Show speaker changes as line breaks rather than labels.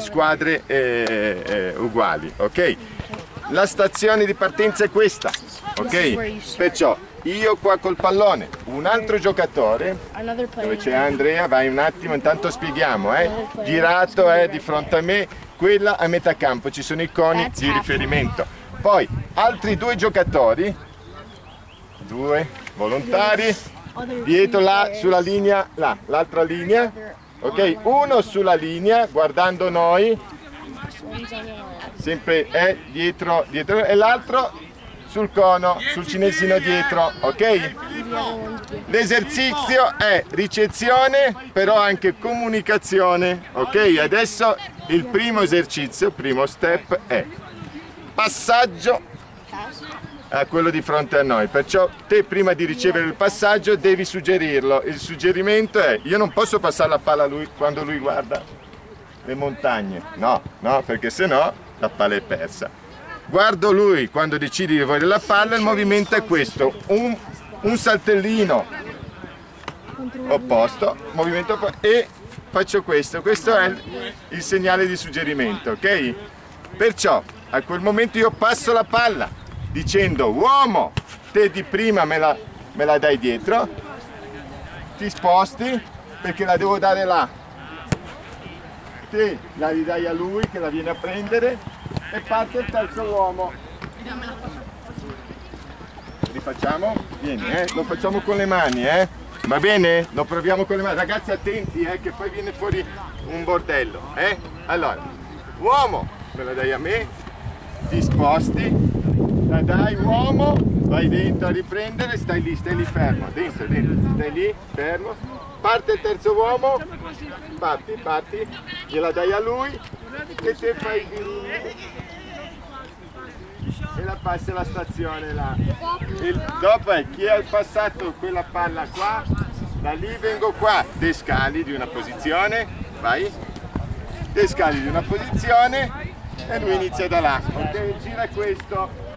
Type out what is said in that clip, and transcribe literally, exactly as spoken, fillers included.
squadre eh, eh, uguali, ok? La stazione di partenza è questa, ok? Perciò io qua col pallone, un altro giocatore, dove c'è Andrea, vai un attimo, intanto spieghiamo, eh? Girato è di fronte a me, quella a metà campo, ci sono i coni di riferimento. Poi altri due giocatori, due volontari, dietro là sulla linea, là, l'altra linea, ok? Uno sulla linea guardando noi, sempre è dietro, dietro e l'altro sul cono, sul cinesino dietro, ok? L'esercizio è ricezione, però anche comunicazione, ok? Adesso il primo esercizio, il primo step è passaggio a quello di fronte a noi, perciò te prima di ricevere il passaggio devi suggerirlo. Il suggerimento è: io non posso passare la palla a lui quando lui guarda le montagne, no, no, perché sennò la palla è persa. Guardo lui quando decidi di volere la palla, il movimento è questo, un, un saltellino opposto, movimento opposto, e faccio questo, questo è il, il segnale di suggerimento, ok? Perciò a quel momento io passo la palla dicendo: uomo, te di prima me la, me la dai dietro, ti sposti perché la devo dare là, te la ridai a lui che la viene a prendere e parte il terzo uomo. Rifacciamo? Vieni, eh? Lo facciamo con le mani, eh? Va bene? Lo proviamo con le mani. Ragazzi attenti, eh? Che poi viene fuori un bordello, eh? Allora, uomo, me la dai a me, ti sposti, la dai uomo, vai dentro a riprendere, stai lì, stai lì fermo, dentro, dentro, stai lì, fermo, parte il terzo uomo, parti, parti, gliela dai a lui e te fai e la passi alla stazione là. Il, dopo è chi ha passato quella palla qua, da lì vengo qua, te scali di una posizione, vai, te scali di una posizione e lui inizia da là, ok? Gira questo.